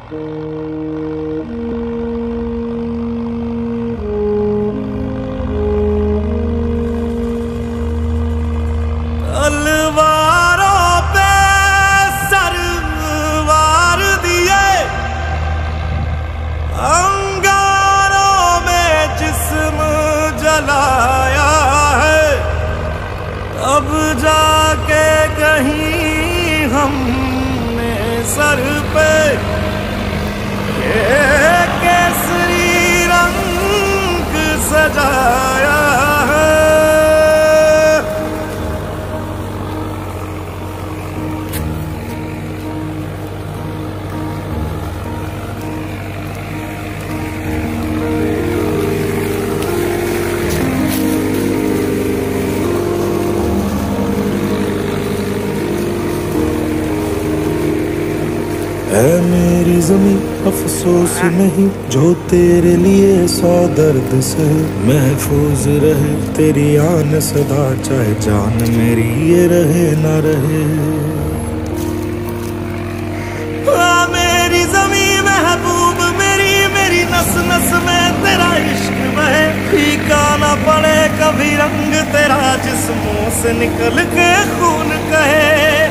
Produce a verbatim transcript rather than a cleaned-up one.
तलवारों पे सरवार दिए, अंगारों में जिस्म जलाया है, अब जाके कहीं हमने सर पे ये केसरी रंग सजाया है। है मेरी ज़मीं अफसोस नहीं, जो तेरे लिए सौ दर्द से महफूज रहे तेरी आन सदा, चाहे जान मेरी ये रहे ना रहे। हाँ मेरी ज़मीं महबूब मेरी, मेरी नस नस में तेरा इश्क बहे, फीका ना पड़े कभी रंग तेरा जिस्मों से निकल के खून कहे।